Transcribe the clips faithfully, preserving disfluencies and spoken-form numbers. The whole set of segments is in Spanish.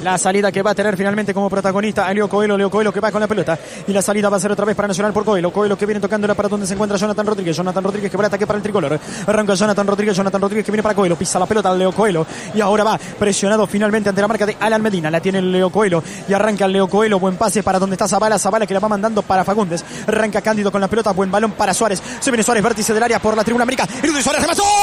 La salida que va a tener finalmente como protagonista a Leo Coelho, Leo Coelho que va con la pelota y la salida va a ser otra vez para Nacional por Coelho, Coelho que viene tocándola para donde se encuentra Jonathan Rodríguez, Jonathan Rodríguez que va a ataque para el tricolor, arranca Jonathan Rodríguez, Jonathan Rodríguez que viene para Coelho, pisa la pelota Leo Coelho y ahora va presionado finalmente ante la marca de Alan Medina, la tiene el Leo Coelho y arranca el Leo Coelho, buen pase para donde está Zabala, Zabala que la va mandando para Fagundes, arranca Cándido con la pelota, buen balón para Suárez, se viene Suárez, vértice del área por la tribuna América, y Luis Suárez remató.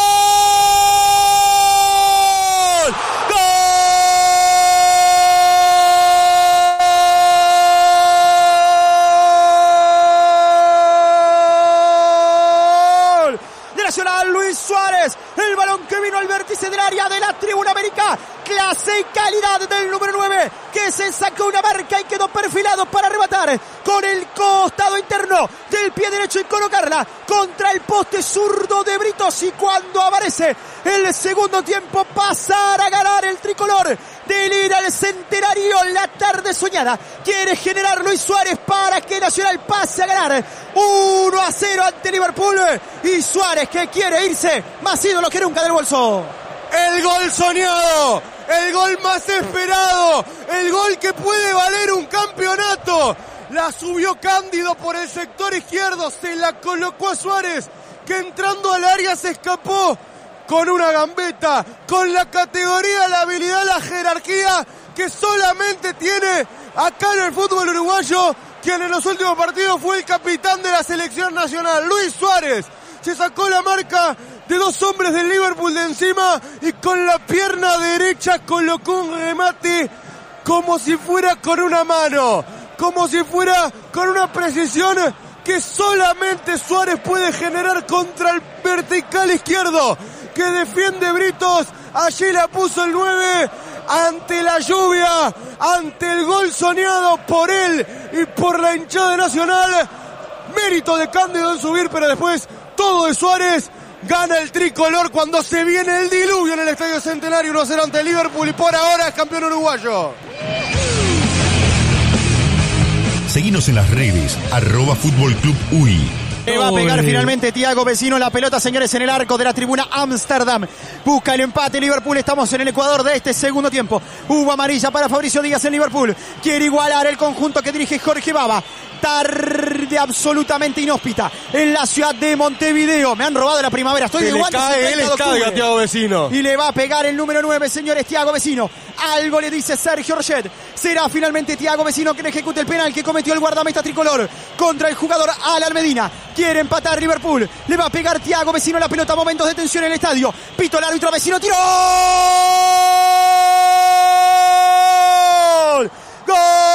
Luis Suárez, el balón que vino al vértice del área de la tribuna América, clase y calidad del número nueve, que se sacó una marca y quedó perfilado para rematar con el costado interno del pie derecho y colocarla contra el poste zurdo de Britos, y cuando aparece el segundo tiempo pasar a ganar el tricolor del ir al Centenario, la tarde soñada quiere generar Luis Suárez para que Nacional pase a ganar uno a cero ante Liverpool, y Suárez que quiere irse más ídolo que nunca del bolso. El gol soñado, el gol más esperado, el gol que puede valer un campeonato. La subió Cándido por el sector izquierdo, se la colocó a Suárez, que entrando al área se escapó con una gambeta, con la categoría, la habilidad, la jerarquía que solamente tiene acá en el fútbol uruguayo, quien en los últimos partidos fue el capitán de la selección nacional, Luis Suárez. Se sacó la marca de dos hombres del Liverpool de encima y con la pierna derecha colocó un remate como si fuera con una mano, como si fuera con una precisión que solamente Suárez puede generar contra el vertical izquierdo que defiende Britos. Allí la puso el nueve ante la lluvia, ante el gol soñado por él y por la hinchada Nacional. Mérito de Cándido en subir, pero después todo de Suárez. Gana el tricolor cuando se viene el diluvio en el Estadio Centenario, uno a cero ante el Liverpool, y por ahora es campeón uruguayo. Seguinos en las redes, arroba Fútbol Club U I. Le va a pegar finalmente Thiago Vecino la pelota, señores, en el arco de la tribuna Ámsterdam. Busca el empate Liverpool, estamos en el Ecuador de este segundo tiempo. Hubo amarilla para Fabricio Díaz en Liverpool. Quiere igualar el conjunto que dirige Jorge Baba. Tarde absolutamente inhóspita en la ciudad de Montevideo. Me han robado la primavera, estoy de guantes. Él les cae a Thiago Vecino. Y le va a pegar el número nueve, señores, Thiago Vecino. Algo le dice Sergio Rochet. Será finalmente Thiago Vecino quien ejecute el penal que cometió el guardameta tricolor contra el jugador Alan Medina. Quiere empatar Liverpool. Le va a pegar Thiago Vecino la pelota. Momentos de tensión en el estadio. Pito el árbitro, Vecino tiró. ¡Gol!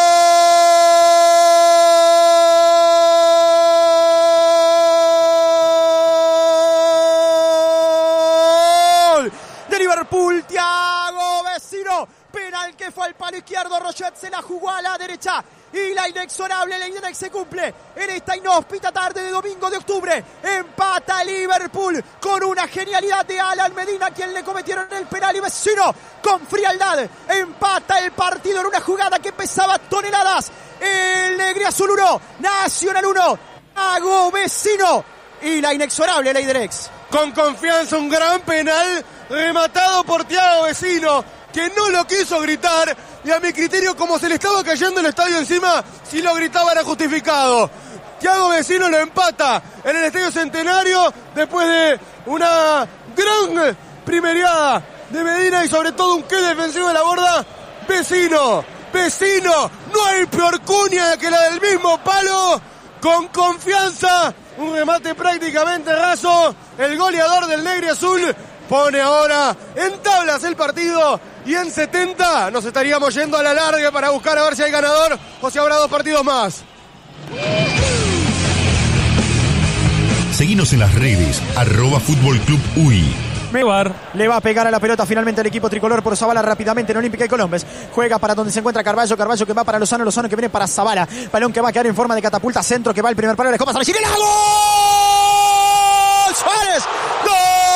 De Liverpool, Thiago Vecino. Penal que fue al palo izquierdo. Rochet se la jugó a la derecha. Y la inexorable ley de se cumple en esta inhóspita tarde de domingo de octubre. Empata Liverpool con una genialidad de Alan Medina, quien le cometieron el penal, y Vecino con frialdad empata el partido en una jugada que pesaba toneladas. El Negriazul uno, Nacional uno, Thiago Vecino y la inexorable ley del ex. Con confianza, un gran penal rematado por Thiago Vecino, que no lo quiso gritar, y a mi criterio, como se le estaba cayendo el estadio encima, si lo gritaba era justificado. Thiago Vecino lo empata en el Estadio Centenario después de una gran primereada de Medina y sobre todo un qué defensivo de la borda. Vecino, Vecino, no hay peor cuña que la del mismo palo, con confianza, un remate prácticamente raso. El goleador del Negriazul pone ahora en tablas el partido, y en setenta nos estaríamos yendo a la larga para buscar a ver si hay ganador o si habrá dos partidos más. Seguinos en las redes, arroba Fútbol Club U I. Mebar le va a pegar a la pelota finalmente el equipo tricolor por Zabala rápidamente en Olímpica y Colombes. Juega para donde se encuentra Carballo, Carballo que va para Lozano, Lozano que viene para Zabala. Balón que va a quedar en forma de catapulta, centro que va el primer palo de Copa San Chile. ¡Gol! ¡Suárez! ¡Gol!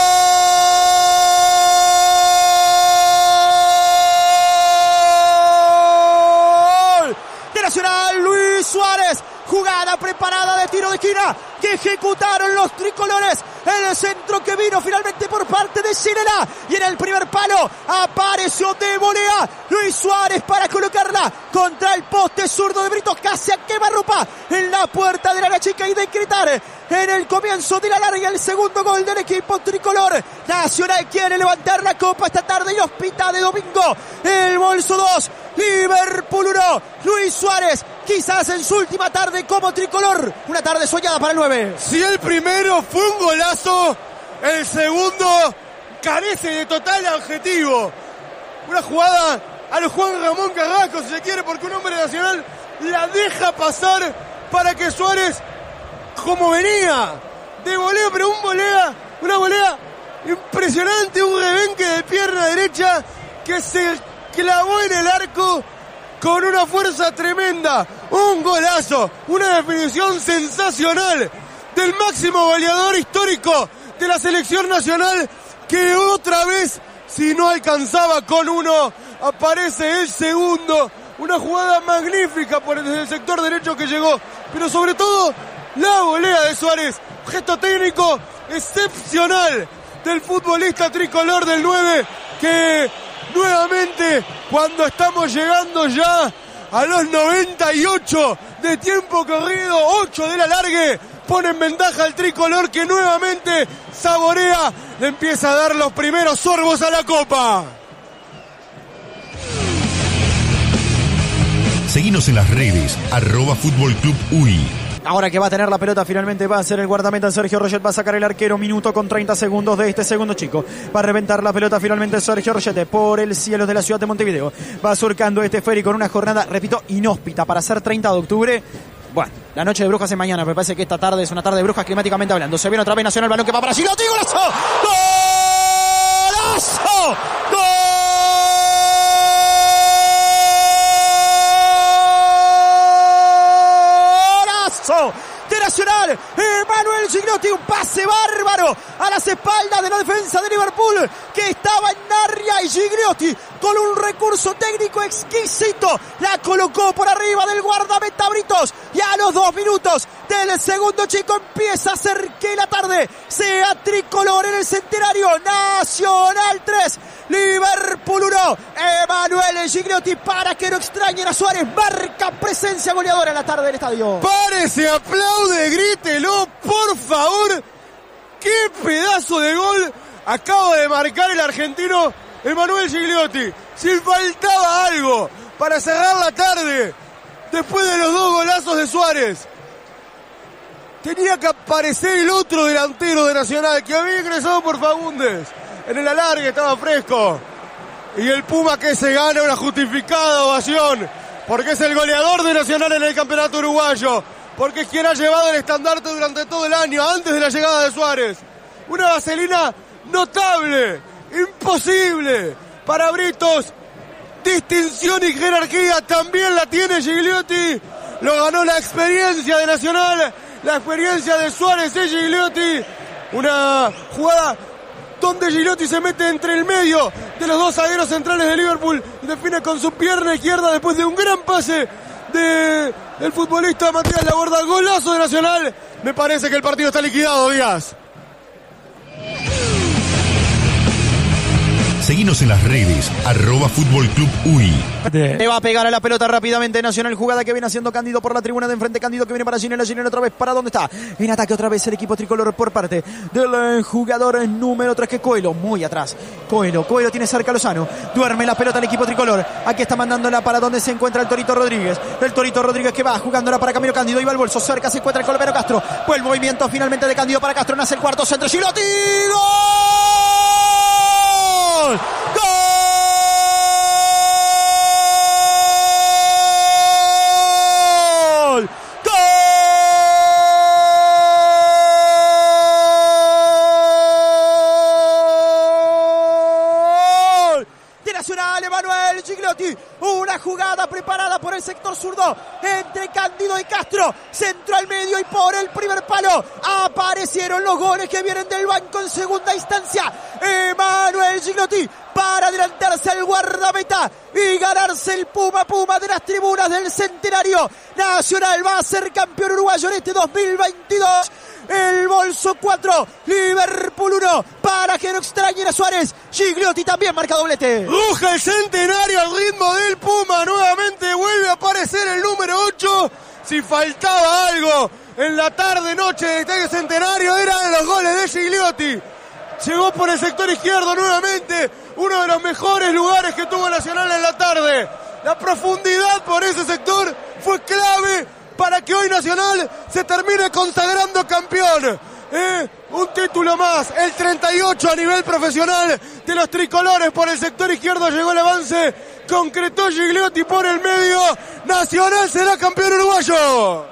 Nacional, Luis Suárez, jugada preparada de tiro de esquina que ejecutaron los tricolores El centro que vino finalmente por parte de Ginela. Y en el primer palo apareció de volea Luis Suárez para colocarla contra el poste zurdo de Brito. Casi a quemarropa en la puerta del área chica y de gritar en el comienzo de la larga el segundo gol del equipo tricolor. Nacional quiere levantar la copa esta tarde y hospita de domingo. El bolso dos, Liverpool uno. Luis Suárez, quizás en su última tarde como tricolor. Una tarde soñada para el nueve. Si el primero fue un golazo, el segundo carece de total objetivo. Una jugada a los Juan Ramón Carrasco, si se quiere, porque un hombre Nacional la deja pasar para que Suárez, como venía, de volea, pero un volea, una volea impresionante, un rebenque de pierna derecha que se clavó en el arco con una fuerza tremenda. Un golazo, una definición sensacional del máximo goleador histórico de la selección nacional, que otra vez, si no alcanzaba con uno, aparece el segundo. Una jugada magnífica por desde el sector derecho que llegó, pero sobre todo la volea de Suárez, gesto técnico excepcional del futbolista tricolor del nueve, que nuevamente, cuando estamos llegando ya a los noventa y ocho de tiempo corrido, ocho de la largue, pone en ventaja al tricolor, que nuevamente saborea, le empieza a dar los primeros sorbos a la copa. Seguinos en las redes, arroba Fútbol Club U I. Ahora que va a tener la pelota finalmente va a ser el guardameta Sergio Roget, va a sacar el arquero, minuto con treinta segundos de este segundo chico. Va a reventar la pelota finalmente Sergio Roget por el cielo de la ciudad de Montevideo. Va surcando este esférico en una jornada, repito, inhóspita para ser treinta de octubre. Bueno, la noche de brujas es mañana, me parece que esta tarde es una tarde de brujas climáticamente hablando. Se viene otra vez Nacional, balón que va para Gigliotti, ¡golazo! ¡Golazo! ¡Gol! De Nacional, Emanuel Gigliotti, un pase bárbaro a las espaldas de la defensa de Liverpool, que estaba en Narria, y Gigliotti, con un recurso técnico exquisito, la colocó por arriba del guardameta Britos, y a los dos minutos del segundo chico empieza a hacer que la tarde sea tricolor en el centenario. Nacional tres, Liverpool uno. Emanuel Gigliotti, para que no extrañen a Suárez, marca presencia goleadora en la tarde del estadio. Párese, aplaude, grítelo, por favor. ¡Qué pedazo de gol acaba de marcar el argentino Emanuel Gigliotti! Si faltaba algo para cerrar la tarde, después de los dos golazos de Suárez, tenía que aparecer el otro delantero de Nacional, que había ingresado por Faúndez. En el alargue estaba fresco. Y el Puma, que se gana una justificada ovación, porque es el goleador de Nacional en el campeonato uruguayo, porque es quien ha llevado el estandarte durante todo el año, antes de la llegada de Suárez. Una vaselina notable, imposible para Britos. Distinción y jerarquía también la tiene Gigliotti. Lo ganó la experiencia de Nacional, la experiencia de Suárez y Gigliotti. Una jugada donde Gigliotti se mete entre el medio de los dos zagueros centrales de Liverpool y define con su pierna izquierda después de un gran pase de el futbolista Matías Laborda. Golazo de Nacional. Me parece que el partido está liquidado, Díaz. Seguinos en las redes, arroba Fútbol Club U I. Le va a pegar a la pelota rápidamente Nacional, jugada que viene haciendo Cándido por la tribuna de enfrente. Cándido que viene para Ginela, Ginela otra vez para dónde está. En ataque otra vez el equipo tricolor por parte del jugador número tres, que Coelho, muy atrás. Coelho, Coelho tiene cerca a Lozano. Duerme la pelota el equipo tricolor. Aquí está mandándola para donde se encuentra el Torito Rodríguez. El Torito Rodríguez que va jugándola para Camilo Cándido. Iba al bolso, cerca se encuentra el colombiano Castro. Fue el movimiento finalmente de Cándido para Castro. Nace el cuarto centro. Gigliotti. ¡Gol! ¡Gol! Nacional, Emanuel Gigliotti, una jugada preparada por el sector zurdo entre Cándido y Castro, centro al medio y por el primer palo aparecieron los goles que vienen del banco en segunda instancia. Emanuel Gigliotti para adelantarse al guardameta y ganarse el Puma Puma de las tribunas del centenario. Nacional va a ser campeón uruguayo en este dos mil veintidós. el bolso cuatro, Liverpool uno, para que no extrañen a Suárez. Gigliotti también marca doblete. Ruja el centenario al ritmo del Puma, nuevamente vuelve a aparecer el número ocho. Si faltaba algo en la tarde noche de Estadio Centenario eran los goles de Gigliotti. Llegó por el sector izquierdo nuevamente, uno de los mejores lugares que tuvo Nacional en la tarde. La profundidad por ese sector fue clave para que hoy Nacional se termine consagrando campeón. ¿Eh? Un título más, el treinta y ocho a nivel profesional de los tricolores. Por el sector izquierdo llegó el avance, concretó Gigliotti por el medio. Nacional será campeón uruguayo.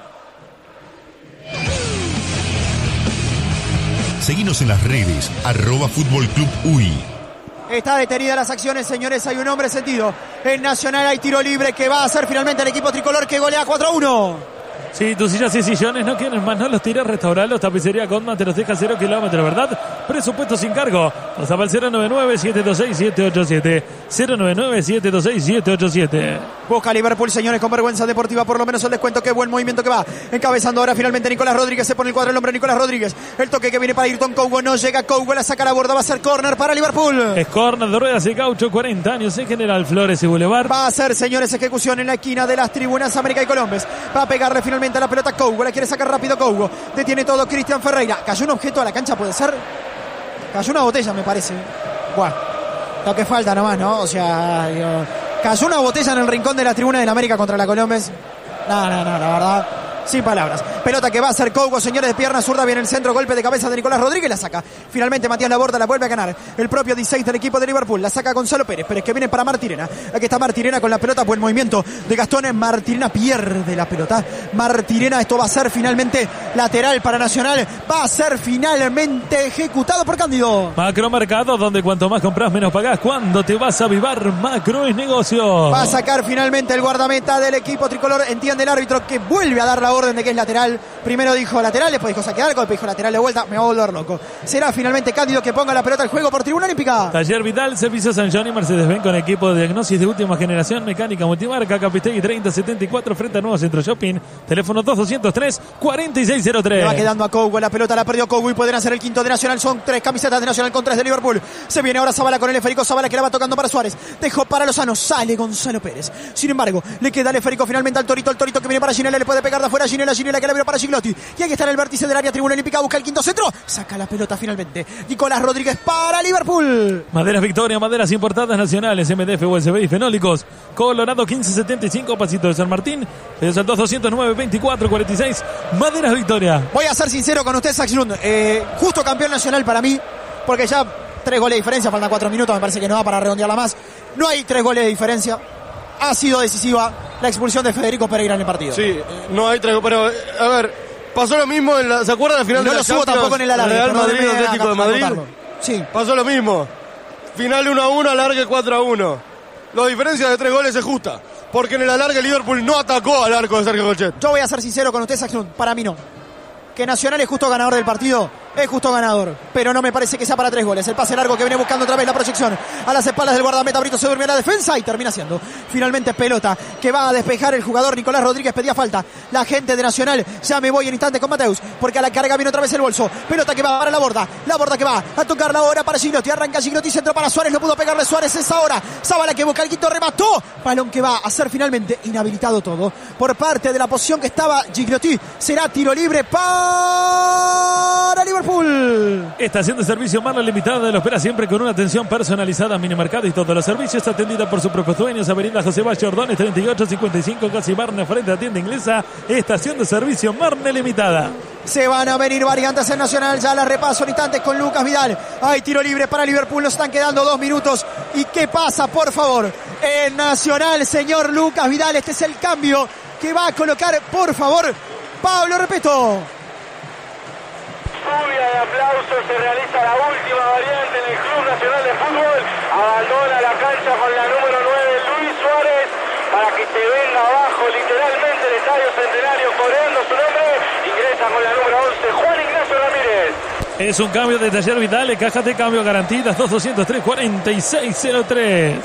Seguinos en las redes, arroba Fútbol Club U I. Está detenida las acciones, señores, hay un hombre sentido. En Nacional hay tiro libre que va a hacer finalmente el equipo tricolor que golea cuatro a uno. Si tus sillas y sillones no quieren más, no los tiras, restaurarlos. Tapicería Codman te los deja cero kilómetros, ¿verdad? Presupuesto sin cargo. Nos llama al cero nueve nueve, siete dos seis, siete ocho siete. cero nueve nueve, siete dos seis, siete ocho siete. Busca Liverpool, señores, con vergüenza deportiva, por lo menos el descuento. Qué buen movimiento que va. Encabezando ahora finalmente Nicolás Rodríguez. Se pone el cuadro el hombre Nicolás Rodríguez. El toque que viene para Ayrton Cougo. No llega Cougo, la saca a la borda. Va a ser córner para Liverpool. Es córner de ruedas y caucho, cuarenta años en General Flores y Boulevard. Va a ser, señores, ejecución en la esquina de las tribunas América y Colombes. Va a pegarle finalmente a la pelota Cougo. La quiere sacar rápido Cougo. Detiene todo Cristian Ferreira. Cayó un objeto a la cancha, puede ser. Cayó una botella, me parece. Buah. Lo que falta nomás, ¿no? O sea, digo, cayó una botella en el rincón de la tribuna del América contra la Colombes. No, no, no, la verdad. Sin palabras. Pelota que va a hacer Cougo, señores, de pierna zurda. Viene el centro, golpe de cabeza de Nicolás Rodríguez. La saca. Finalmente Matías Laborda la vuelve a ganar. El propio dieciséis del equipo de Liverpool. La saca Gonzalo Pérez. Pérez que viene para Martirena. Aquí está Martirena con la pelota. Buen movimiento de Gastón. Martirena pierde la pelota. Martirena, esto va a ser finalmente lateral para Nacional. Va a ser finalmente ejecutado por Cándido. Macro Mercado, donde cuanto más compras, menos pagás. Cuando te vas a avivar, Macro es negocio. Va a sacar finalmente el guardameta del equipo tricolor. Entiende el árbitro que vuelve a dar la orden de que es lateral. Primero dijo lateral, después dijo saquear, después dijo lateral de vuelta. Me va a volver loco. Será finalmente Cándido que ponga la pelota al juego por Tribuna Olímpica. Taller Vidal, Servicio San John y Mercedes-Benz con equipo de diagnosis de última generación, mecánica multimarca, Capistegui treinta setenta y cuatro frente a Nuevo Centro Shopping. Teléfono dos dos tres, cuatro seis cero tres. Le va quedando a Cougo, la pelota la perdió Cougo y pueden hacer el quinto de Nacional. Son tres camisetas de Nacional con tres de Liverpool. Se viene ahora Zabala con el esférico. Zabala que la va tocando para Suárez. Dejó para Lozano. Sale Gonzalo Pérez. Sin embargo, le queda el esférico finalmente al Torito. El Torito que viene para Ginela. Le puede pegar de afuera a Ginela. Ginela que la vio para Gigliotti. Y aquí está en el vértice del área. Tribuna Olímpica busca el quinto centro. Saca la pelota finalmente Nicolás Rodríguez para Liverpool. Maderas Victoria, maderas importadas nacionales, M D F, U S B y fenólicos. Colorado quince setenta y cinco, Pasito de San Martín. Es el dos dos cero nueve, veinticuatro cuarenta y seis. Maderas Victoria. Voy a ser sincero con usted, Saxlund. Eh, justo campeón nacional para mí, porque ya tres goles de diferencia, faltan cuatro minutos, me parece que no da para redondearla más. No hay tres goles de diferencia. Ha sido decisiva la expulsión de Federico Pereira en el partido. Sí, no hay tres, pero a ver, pasó lo mismo en la, ¿se acuerdan al final no de la Champions? No lo subo tampoco en el alargue. Real Madrid, Atlético de Madrid. Sí. Pasó lo mismo. Final uno a uno, alargue cuatro a uno. La diferencia de tres goles es justa, porque en el alargue Liverpool no atacó al arco de Sergio Colchet. Yo voy a ser sincero con usted, Saxlund, para mí no. Que Nacional es justo ganador del partido, es justo ganador, pero no me parece que sea para tres goles. El pase largo que viene buscando otra vez la proyección a las espaldas del guardameta. Brito se duerme a la defensa y termina siendo finalmente pelota que va a despejar el jugador Nicolás Rodríguez. Pedía falta la gente de Nacional. Ya me voy en instante con Mateus, porque a la carga viene otra vez el bolso. Pelota que va para la borda, la borda que va a tocar la hora para Gigliotti. Arranca Gigliotti, centro para Suárez, no pudo pegarle Suárez. Es ahora Zabala que busca el quinto, remató. Balón que va a ser finalmente inhabilitado todo por parte de la posición que estaba Gigliotti. Será tiro libre para para Liverpool. Estación de servicio Marla Limitada lo espera siempre con una atención personalizada. Minimercado y todos los servicios, atendida por sus propios dueños. Avenida José Valle Ordones treinta y ocho cincuenta y cinco, casi Marne, frente a la tienda inglesa. Estación de servicio Marne Limitada. Se van a venir variantes en Nacional. Ya la repaso en instantes con Lucas Vidal. Hay tiro libre para Liverpool. Nos están quedando dos minutos. ¿Y qué pasa, por favor? En Nacional, señor Lucas Vidal. Este es el cambio que va a colocar, por favor, Pablo Repeto. Lluvia de aplausos, se realiza la última variante en el Club Nacional de Fútbol. Abandona la cancha con la número nueve, Luis Suárez, para que se venga abajo literalmente el Estadio Centenario coreando su nombre. Ingresa con la número once, Juan Ignacio Ramírez. Es un cambio de Taller Vidal, cajas de cambio garantidas, dos dos cero tres, cuatro seis cero tres.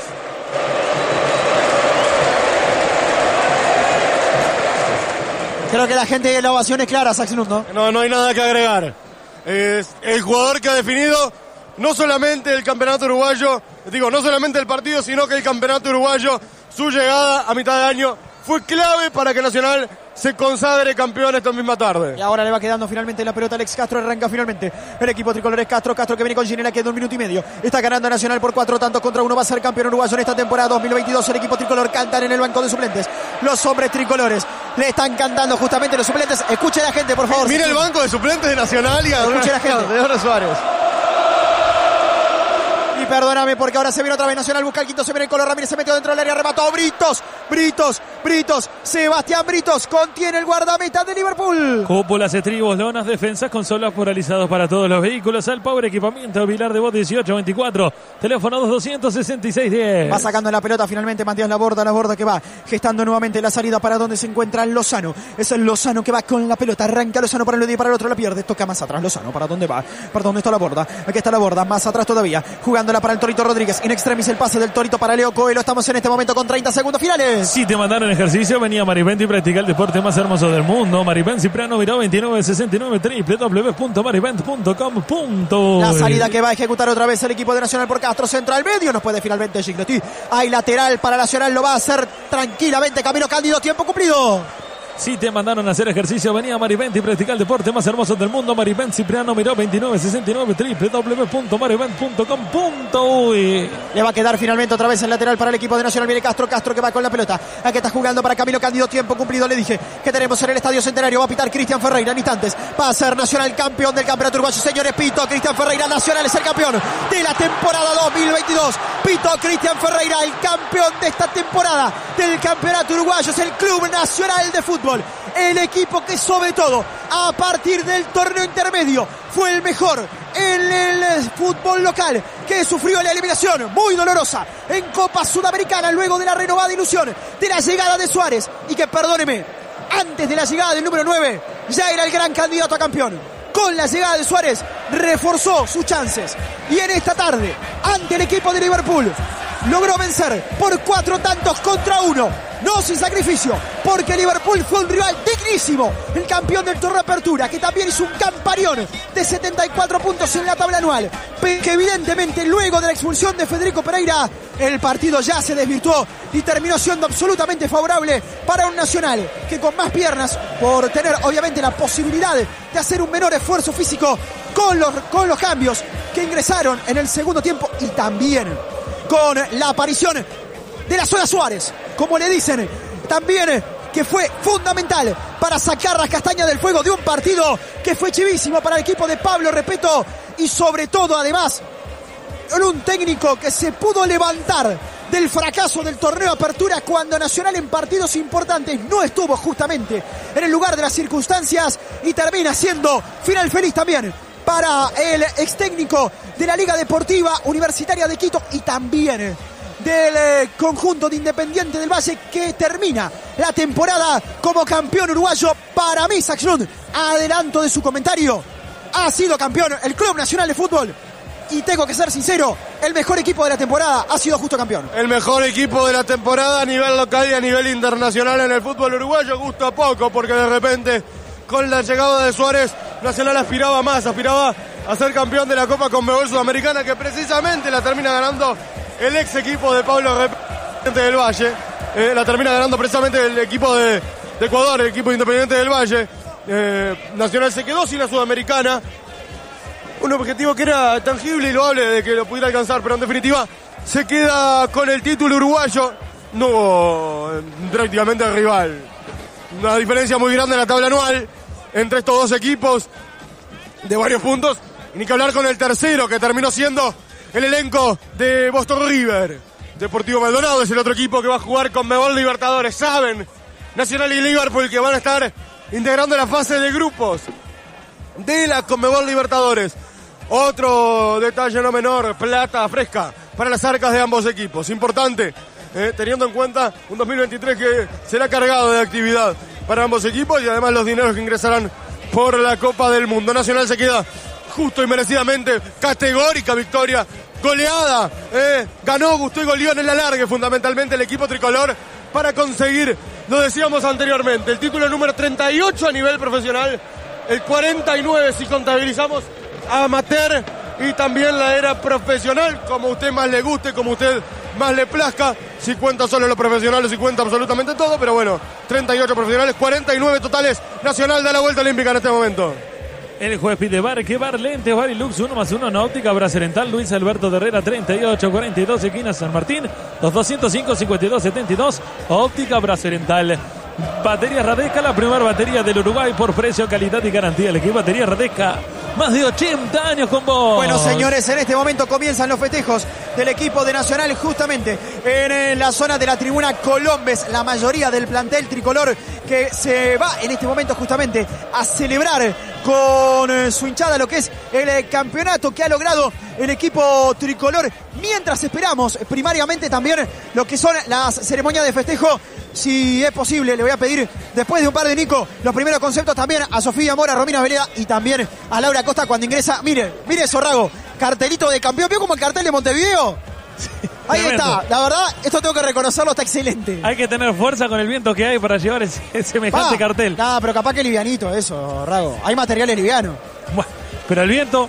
Creo que la gente de la ovación es clara, Saxinundo. No, no hay nada que agregar. Es el jugador que ha definido no solamente el campeonato uruguayo, digo, no solamente el partido, sino que el campeonato uruguayo, su llegada a mitad de año fue clave para que Nacional se consagre campeón esta misma tarde. Y ahora le va quedando finalmente la pelota a Alex Castro. Arranca finalmente el equipo tricolor es Castro. Castro que viene con Ginela, queda un minuto y medio. Está ganando Nacional por cuatro tantos contra uno. Va a ser campeón uruguayo en esta temporada dos mil veintidós. El equipo tricolor cantan en el banco de suplentes. Los hombres tricolores le están cantando justamente los suplentes. Escuche la gente, por favor. Mira el banco de suplentes de Nacional y escuche la gente. De Oro Suárez. Y perdóname porque ahora se viene otra vez Nacional, busca el quinto, se viene el Colo Ramírez, se metió dentro del área, remató Britos, Britos, Britos, Sebastián Britos, contiene el guardameta de Liverpool. Cúpulas, estribos, lonas, defensas, consolas polarizados para todos los vehículos, al Power Equipamiento, Vilar de Voz dieciocho veinticuatro, teléfono dos doscientos sesenta y seis diez. Va sacando la pelota finalmente Matías Laborda, Laborda que va gestando nuevamente la salida para donde se encuentra Lozano, es el Lozano que va con la pelota, arranca Lozano para el lado y para el otro la pierde, toca más atrás Lozano, ¿para dónde va? ¿Para dónde está Laborda? Aquí está Laborda, más atrás todavía, jugándola para el Torito Rodríguez, in extremis el pase del Torito para Leo Coelho, estamos en este momento con treinta segundos finales. Si te mandaron ejercicio, venía Maripén y practica el deporte más hermoso del mundo. Maripén Cipriano Miró veintinueve sesenta y nueve, doble u doble u doble u punto maripén punto com. La salida que va a ejecutar otra vez el equipo de Nacional por Castro, centro al medio, nos puede finalmente Gigliotti. Hay lateral para Nacional, lo va a hacer tranquilamente Camilo Cándido, tiempo cumplido. Si te mandaron a hacer ejercicio, venía Maripén y practica el deporte más hermoso del mundo. Maripén Cipriano Miró veintinueve sesenta y nueve, doble u doble u doble u punto maripén punto com. Le va a quedar finalmente otra vez el lateral para el equipo de Nacional. Viene Castro, Castro que va con la pelota. Aquí está jugando para Camilo Cándido, tiempo cumplido. Le dije que tenemos en el Estadio Centenario. Va a pitar Cristian Ferreira en instantes. Va a ser Nacional campeón del campeonato uruguayo. Señores, pito Cristian Ferreira. Nacional es el campeón de la temporada dos mil veintidós. Pito Cristian Ferreira, el campeón de esta temporada del campeonato uruguayo. Es el Club Nacional de Fútbol. El equipo que sobre todo a partir del torneo intermedio fue el mejor en el fútbol local, que sufrió la eliminación muy dolorosa en Copa Sudamericana luego de la renovada ilusión de la llegada de Suárez, y que, perdóneme, antes de la llegada del número nueve ya era el gran candidato a campeón. Con la llegada de Suárez reforzó sus chances y en esta tarde ante el equipo de Liverpool logró vencer por cuatro tantos contra uno. No sin sacrificio, porque Liverpool fue un rival dignísimo. El campeón del torneo de apertura, que también hizo un camparión de setenta y cuatro puntos en la tabla anual. Pero que evidentemente luego de la expulsión de Federico Pereira, el partido ya se desvirtuó y terminó siendo absolutamente favorable para un Nacional que con más piernas, por tener obviamente la posibilidad de hacer un menor esfuerzo físico con los, con los cambios que ingresaron en el segundo tiempo, y también con la aparición de la Sola Suárez, como le dicen, también que fue fundamental para sacar las castañas del fuego de un partido que fue chivísimo para el equipo de Pablo Repeto, y sobre todo además un técnico que se pudo levantar del fracaso del torneo de apertura cuando Nacional en partidos importantes no estuvo justamente en el lugar de las circunstancias, y termina siendo final feliz también para el ex técnico de la Liga Deportiva Universitaria de Quito y también del eh, conjunto de Independiente del Valle, que termina la temporada como campeón uruguayo. Para mí, Saxlund, adelanto de su comentario, ha sido campeón el Club Nacional de Fútbol, y tengo que ser sincero, el mejor equipo de la temporada ha sido justo campeón. El mejor equipo de la temporada a nivel local y a nivel internacional en el fútbol uruguayo, gusto a poco, porque de repente con la llegada de Suárez, Nacional aspiraba más, aspiraba a ser campeón de la Copa Conmebol Sudamericana, que precisamente la termina ganando el ex equipo de Pablo Repeto del Valle. Eh, la termina ganando precisamente el equipo de, de Ecuador, el equipo Independiente del Valle. Eh, Nacional se quedó sin la Sudamericana, un objetivo que era tangible y loable de que lo pudiera alcanzar, pero en definitiva se queda con el título uruguayo. No hubo prácticamente rival, una diferencia muy grande en la tabla anual entre estos dos equipos de varios puntos, y ni que hablar con el tercero, que terminó siendo el elenco de Boston River. Deportivo Maldonado es el otro equipo que va a jugar con Conmebol Libertadores. Saben, Nacional y Liverpool, que van a estar integrando la fase de grupos de la Conmebol Libertadores. Otro detalle no menor, plata fresca para las arcas de ambos equipos. Importante, eh, teniendo en cuenta un dos mil veintitrés que será cargado de actividad para ambos equipos, y además los dineros que ingresarán por la Copa del Mundo. Nacional se queda justo y merecidamente, categórica victoria, goleada, eh, ganó, gustó y goleó en el alargue fundamentalmente el equipo tricolor para conseguir lo decíamos anteriormente, el título número treinta y ocho a nivel profesional, el cuarenta y nueve si contabilizamos amateur y también la era profesional, como a usted más le guste, como a usted más le plazca, si cuenta solo los profesionales, si cuenta absolutamente todo, pero bueno, treinta y ocho profesionales, cuarenta y nueve totales, Nacional da la vuelta olímpica en este momento. El juez pide bar, que bar, lentes, Barilux, uno más uno en óptica, Bracerental, Luis Alberto de Herrera, treinta y ocho, cuarenta y dos, esquina San Martín, los doscientos cinco, cincuenta y dos, setenta y dos, óptica Bracerental. Batería Radesca, la primera batería del Uruguay por precio, calidad y garantía. El equipo Batería Radesca, más de ochenta años con vos. Bueno, señores, en este momento comienzan los festejos del equipo de Nacional justamente en la zona de la tribuna Colombes. La mayoría del plantel tricolor que se va en este momento justamente a celebrar con su hinchada lo que es el campeonato que ha logrado el equipo tricolor. Mientras esperamos primariamente también lo que son las ceremonias de festejo. Si es posible, le voy a pedir, después de un par de Nico, los primeros conceptos también a Sofía Mora, Romina Veleda y también a Laura Costa cuando ingresa. Mire, mire Zorrago, cartelito de campeón. ¿Vio como el cartel de Montevideo? Sí, ahí tremendo. Está, la verdad, esto tengo que reconocerlo, está excelente. Hay que tener fuerza con el viento que hay para llevar ese, ese semejante Pa, cartel. Nada, pero capaz que livianito eso, Rago. Hay materiales livianos. Bueno, pero el viento...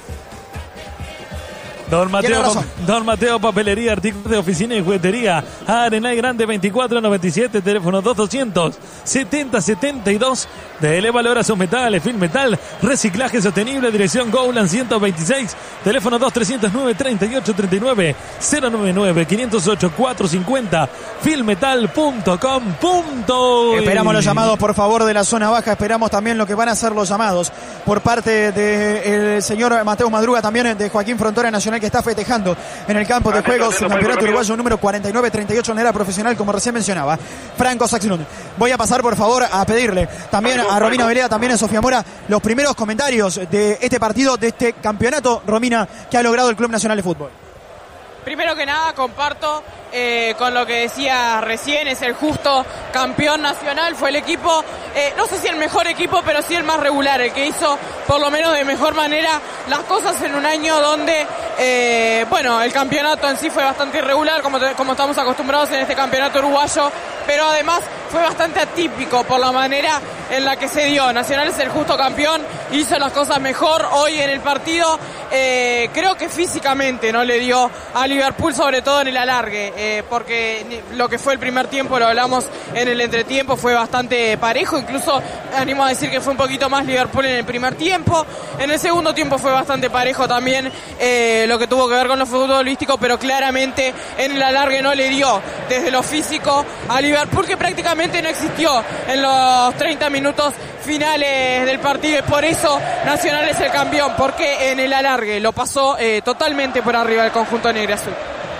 Don Mateo, Don Mateo Papelería, artículos de oficina y juguetería. Arenal Grande veinticuatro noventa y siete, teléfono dos doscientos setenta setenta y dos. Dele valor a sus metales, Film Metal, reciclaje sostenible, dirección Gowland ciento veintiséis, teléfono dos trescientos nueve, treinta y ocho treinta y nueve, cero noventa y nueve, quinientos ocho, cuatrocientos cincuenta, filmetal punto com. Esperamos los llamados, por favor, de la zona baja. Esperamos también lo que van a ser los llamados por parte del señor Mateo Madruga, también de Joaquín Frontora Nacional, que está festejando en el campo de juego su campeonato uruguayo número cuarenta y nueve treinta y ocho en la era profesional, como recién mencionaba Franco Saxlund. Voy a pasar, por favor, a pedirle también a Romina Veleda, también a Sofía Mora, los primeros comentarios de este partido, de este campeonato, Romina, que ha logrado el Club Nacional de Fútbol. Primero que nada, comparto eh, con lo que decía recién, es el justo campeón nacional, fue el equipo, eh, no sé si el mejor equipo, pero sí el más regular, el que hizo por lo menos de mejor manera las cosas en un año donde, eh, bueno, el campeonato en sí fue bastante irregular, como, te, como estamos acostumbrados en este campeonato uruguayo, pero además fue bastante atípico por la manera en la que se dio. Nacional es el justo campeón, hizo las cosas mejor hoy en el partido, eh, creo que físicamente no le dio a Liverpool, sobre todo en el alargue, eh, porque lo que fue el primer tiempo, lo hablamos en el entretiempo, fue bastante parejo, incluso animo a decir que fue un poquito más Liverpool en el primer tiempo, en el segundo tiempo fue bastante parejo también, eh, lo que tuvo que ver con lo futbolístico, pero claramente en el alargue no le dio desde lo físico a Liverpool, que prácticamente no existió en los treinta minutos finales del partido, y por eso Nacional es el campeón, porque en el alargue lo pasó eh, totalmente por arriba del conjunto negro azul.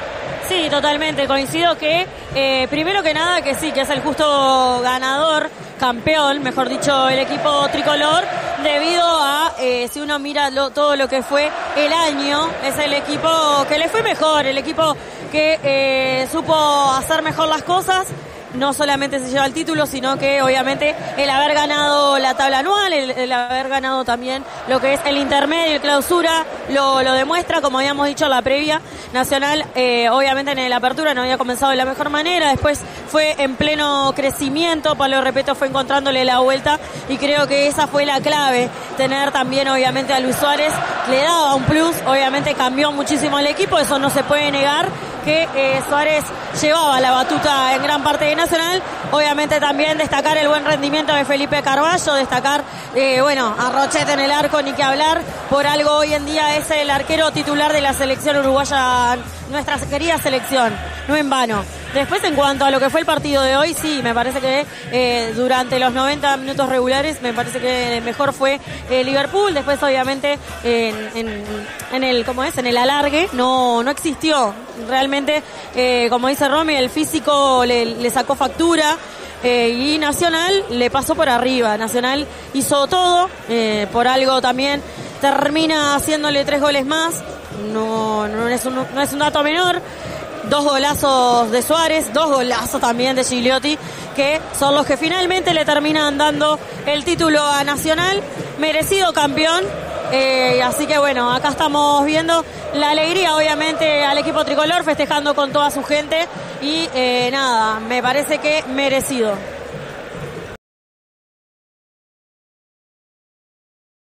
Sí, totalmente, coincido que eh, primero que nada que sí, que es el justo ganador, campeón, mejor dicho, el equipo tricolor, debido a, eh, si uno mira lo, todo lo que fue el año, es el equipo que le fue mejor, el equipo que eh, supo hacer mejor las cosas. No solamente se lleva el título, sino que obviamente el haber ganado la tabla anual, el, el haber ganado también lo que es el intermedio, el clausura, lo, lo demuestra, como habíamos dicho en la previa. Nacional, eh, obviamente en la apertura no había comenzado de la mejor manera, después fue en pleno crecimiento, Pablo Repeto fue encontrándole la vuelta y creo que esa fue la clave, tener también obviamente a Luis Suárez, le daba un plus, obviamente cambió muchísimo el equipo, eso no se puede negar, que eh, Suárez llevaba la batuta en gran parte de Nacional. Obviamente también destacar el buen rendimiento de Felipe Carballo, destacar, eh, bueno, a Rochet en el arco, ni que hablar, por algo hoy en día es el arquero titular de la selección uruguaya, nuestra querida selección, no en vano. Después, en cuanto a lo que fue el partido de hoy, sí, me parece que eh, durante los noventa minutos regulares, me parece que mejor fue eh, Liverpool. Después, obviamente, en, en, en el, ¿cómo es? En el alargue no, no existió. Realmente, eh, como dice Romy, el físico le, le sacó factura. Eh, y Nacional le pasó por arriba. Nacional hizo todo, eh, por algo también termina haciéndole tres goles más. No, no, es un, no es un dato menor. Dos golazos de Suárez, dos golazos también de Gigliotti, que son los que finalmente le terminan dando el título a Nacional, merecido campeón. Eh, así que bueno, acá estamos viendo la alegría obviamente al equipo tricolor, festejando con toda su gente y eh, nada, me parece que merecido.